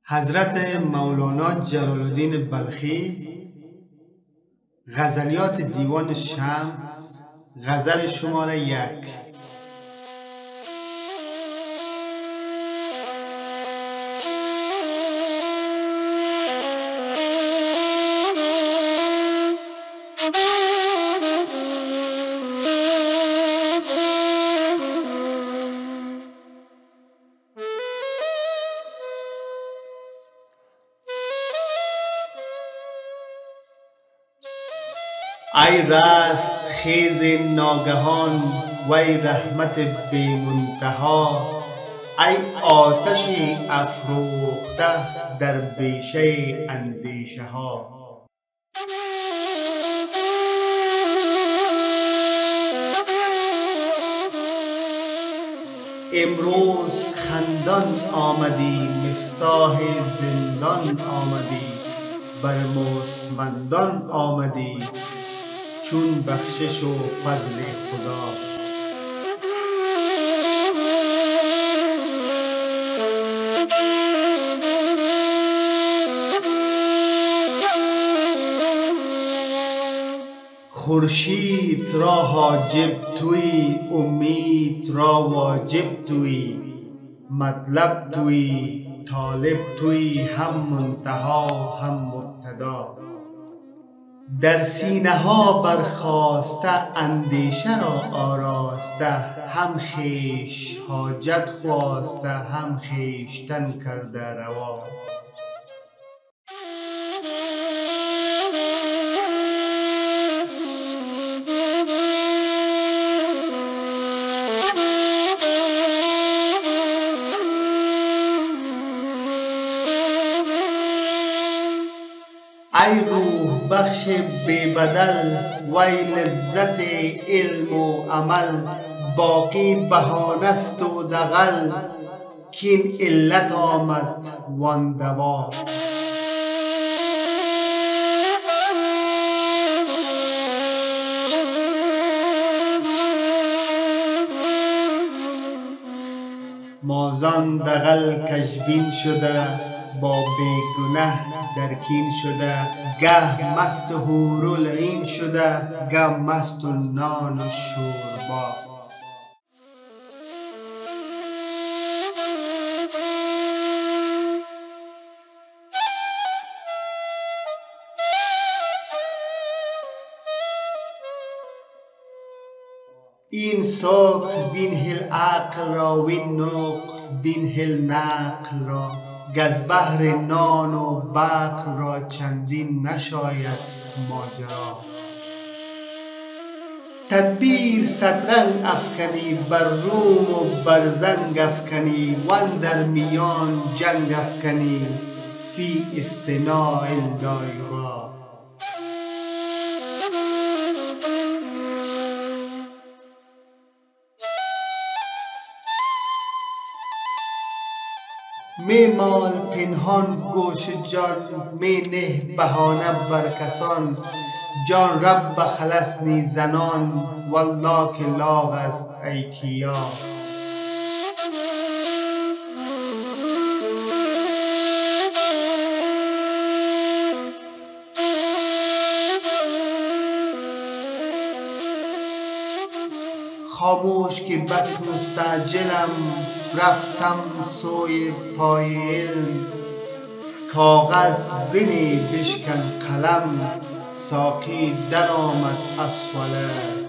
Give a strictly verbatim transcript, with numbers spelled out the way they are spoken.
حضرت مولانا جلال الدین بلخی غزلیات دیوان شمس غزل شماره یک. ای رست خیز ناگهان وی رحمت بی منتها، ای آتش افروخته در بیشه اندیشه ها. امروز خندان آمدی مفتاح زندان آمدی، بر مستمندان آمدی چون بخشش و فضل خدا. خورشید را حاجب توی، امید را واجب توی، مطلب توی طالب توی، هم منتها هم مبتدا. در سینه ها برخاسته اندیشه را آراسته، هم خویش حاجت خواسته هم خویشتن کرده روا. ای روح بخش بی بدل وی لذت علم و عمل، باقی بهانه است و دغل کین علت آمد وان دوا. ما زان دغل کژبین شده با بیگنه در کین شده، گه مست حورالعین شده گه مست نان و شوربا. این ساک بینهل عقل را وین نقل بینهل نقل را، گز بهر نان و بقل را چندین نشاید ماجرا. تدبیر صدرنگ افکنی بر روم و بر زنگ افکنی، وان در میان جنگ افکنی فی اصطناع لایرا. می مال پنهان گوش جان، می نه بهانه بر کسان، جان رب خلص نی زنان والله که لاغ است ای کیا. خاموش که بس مستعجلم رفتم سوی پای علم، کاغذ بنه بشکن قلم ساقی در آمد از صلح.